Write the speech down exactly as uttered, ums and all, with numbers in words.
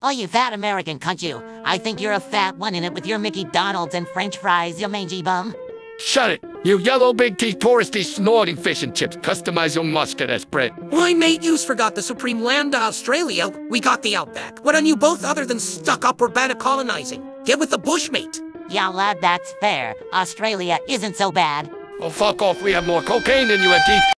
Oh, you fat American cunt you. I think you're a fat one in it with your Mickey Donalds and French fries, you mangy bum. Shut it, you yellow big teeth touristy snorting fish and chips. Customize your mustard as bread. Why, mate, yous forgot the supreme land of Australia. We got the outback. What on you both other than stuck-up urbana colonizing? Get with the bush, mate. Yeah, lad, that's fair. Australia isn't so bad. Oh, fuck off, we have more cocaine than you have teeth.